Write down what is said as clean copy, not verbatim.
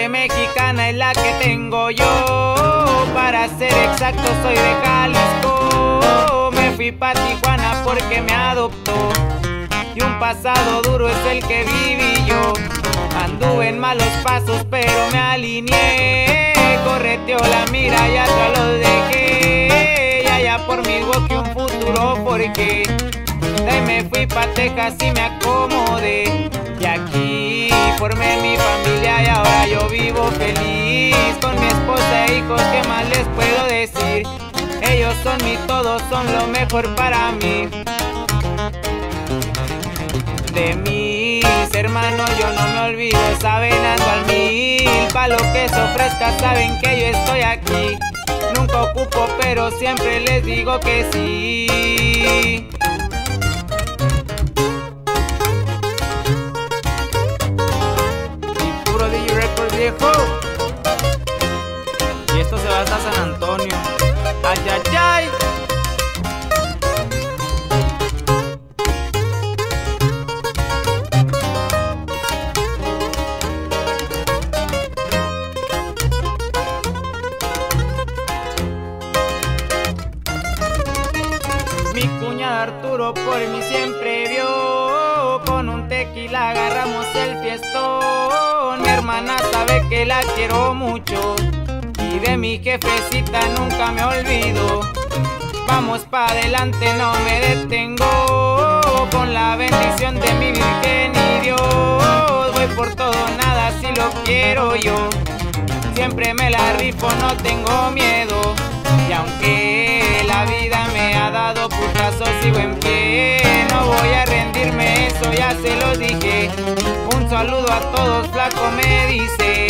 sangre mexicana es la que tengo yo. Para ser exacto soy de Jalisco. Me fui pa' Tijuana porque me adoptó. Y un pasado duro es el que viví yo. Anduve en malos pasos pero me alineé. Correteó la mira y atrás los dejé. Y allá por mi boque un futuro porque de ahí me fui pa' Texas y me acomodé. Y aquí formé mi familia y ahora yo vivo feliz con mi esposa e hijos, ¿qué más les puedo decir? Ellos son mi todo, son lo mejor para mí. De mis hermanos yo no me olvido, saben ando al mil. Pa' lo que se ofrezca saben que yo estoy aquí. Nunca ocupo pero siempre les digo que sí. Y puro DJ Records, viejo. Y esto se va hasta San Antonio. Ay, ay, ay. Mi cuñado Arturo por mí siempre vio. Con un tequila agarramos el fiestón. Mi hermana sabe que la quiero mucho. Y de mi jefecita nunca me olvido. Vamos pa' adelante, no me detengo. Con la bendición de mi Virgen y Dios. Voy por todo, nada si lo quiero yo. Siempre me la rifo, no tengo miedo. Y aunque la vida me ha dado putazos, sigo en pie. No voy a rendirme, eso ya se lo dije. Un saludo a todos, flaco me dice.